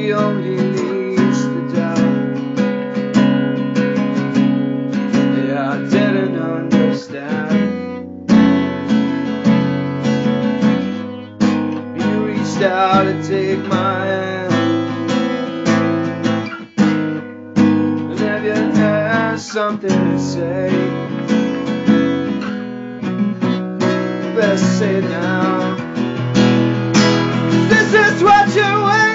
she only leads the doubt. Yeah, I didn't understand. You reached out to take my hand, and if you had something to say, you better say it now. This is what you're waiting.